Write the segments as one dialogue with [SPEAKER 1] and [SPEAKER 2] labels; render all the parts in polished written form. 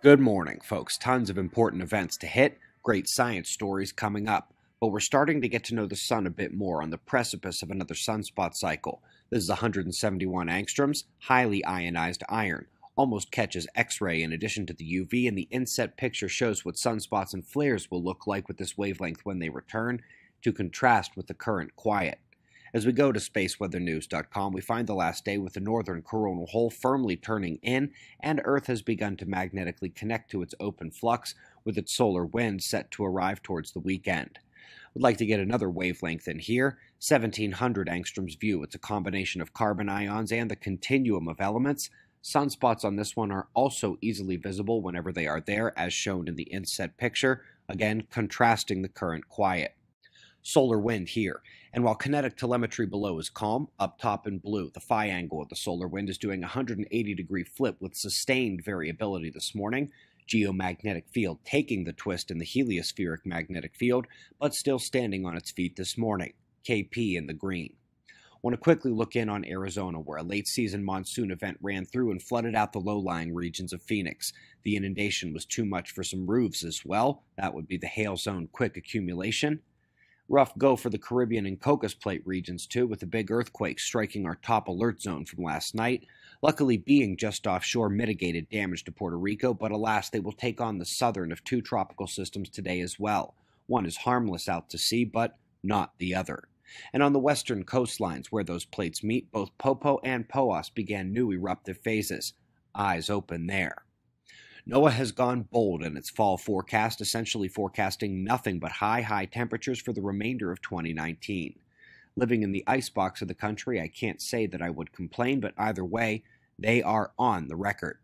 [SPEAKER 1] Good morning, folks. Tons of important events to hit, great science stories coming up. But we're starting to get to know the sun a bit more on the precipice of another sunspot cycle. This is 171 angstroms, highly ionized iron. Almost catches X-ray in addition to the UV, and the inset picture shows what sunspots and flares will look like with this wavelength when they return, to contrast with the current quiet. As we go to spaceweathernews.com, we find the last day with the northern coronal hole firmly turning in, and Earth has begun to magnetically connect to its open flux, with its solar wind set to arrive towards the weekend. We'd like to get another wavelength in here, 1700 angstroms view. It's a combination of carbon ions and the continuum of elements. Sunspots on this one are also easily visible whenever they are there, as shown in the inset picture, again contrasting the current quiet. Solar wind here, and while kinetic telemetry below is calm, up top in blue, the phi angle of the solar wind is doing a 180-degree flip with sustained variability this morning. Geomagnetic field taking the twist in the heliospheric magnetic field, but still standing on its feet this morning. KP in the green. Want to quickly look in on Arizona, where a late-season monsoon event ran through and flooded out the low-lying regions of Phoenix. The inundation was too much for some roofs as well. That would be the hail zone quick accumulation. Rough go for the Caribbean and Cocos Plate regions, too, with a big earthquake striking our top alert zone from last night. Luckily, being just offshore mitigated damage to Puerto Rico, but alas, they will take on the southern of two tropical systems today as well. One is harmless out to sea, but not the other. And on the western coastlines where those plates meet, both Popo and Poas began new eruptive phases. Eyes open there. NOAA has gone bold in its fall forecast, essentially forecasting nothing but high temperatures for the remainder of 2019. Living in the icebox of the country, I can't say that I would complain, but either way, they are on the record.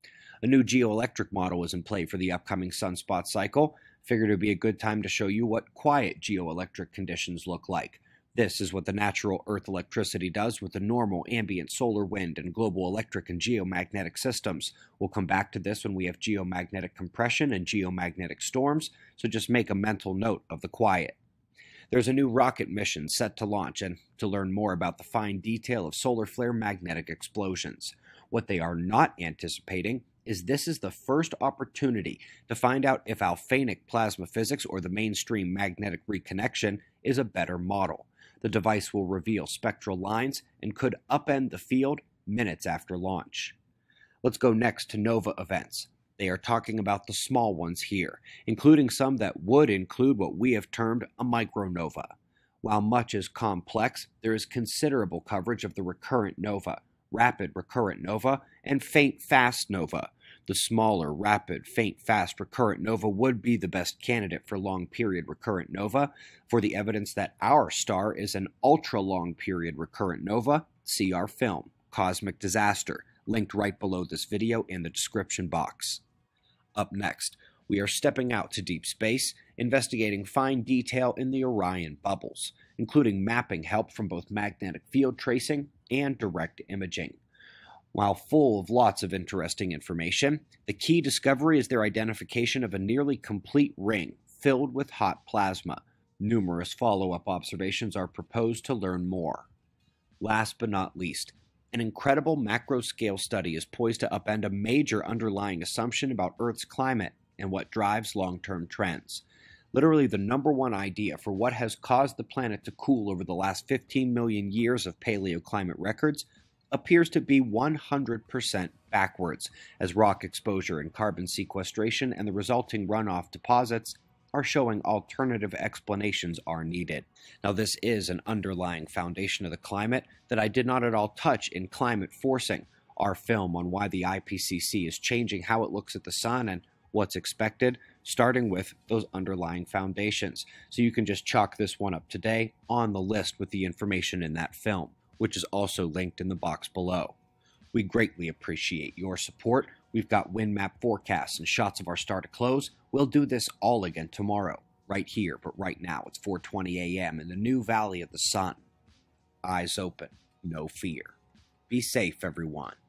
[SPEAKER 1] A new geoelectric model is in play for the upcoming sunspot cycle. Figured it would be a good time to show you what quiet geoelectric conditions look like. This is what the natural Earth electricity does with the normal ambient solar wind and global electric and geomagnetic systems. We'll come back to this when we have geomagnetic compression and geomagnetic storms, so just make a mental note of the quiet. There's a new rocket mission set to launch, and to learn more about the fine detail of solar flare magnetic explosions. What they are not anticipating is this is the first opportunity to find out if alphanic plasma physics, or the mainstream magnetic reconnection, is a better model. The device will reveal spectral lines and could upend the field minutes after launch. Let's go next to NOVA events. They are talking about the small ones here, including some that would include what we have termed a micronova. While much is complex, there is considerable coverage of the recurrent nova, rapid recurrent nova, and faint fast nova. The smaller, rapid, faint, fast recurrent nova would be the best candidate for long-period recurrent nova. For the evidence that our star is an ultra-long-period recurrent nova, see our film, Cosmic Disaster, linked right below this video in the description box. Up next, we are stepping out to deep space, investigating fine detail in the Orion bubbles, including mapping help from both magnetic field tracing and direct imaging. While full of lots of interesting information, the key discovery is their identification of a nearly complete ring filled with hot plasma. Numerous follow-up observations are proposed to learn more. Last but not least, an incredible macro-scale study is poised to upend a major underlying assumption about Earth's climate and what drives long-term trends. Literally the #1 idea for what has caused the planet to cool over the last 15 million years of paleoclimate records appears to be 100% backwards, as rock exposure and carbon sequestration and the resulting runoff deposits are showing alternative explanations are needed. Now, this is an underlying foundation of the climate that I did not at all touch in Climate Forcing, our film on why the IPCC is changing how it looks at the sun and what's expected, starting with those underlying foundations. So you can just chalk this one up today on the list with the information in that film, which is also linked in the box below. We greatly appreciate your support. We've got wind map forecasts and shots of our star to close. We'll do this all again tomorrow, right here, but right now it's 4:20 a.m. in the new Valley of the Sun. Eyes open, no fear. Be safe, everyone.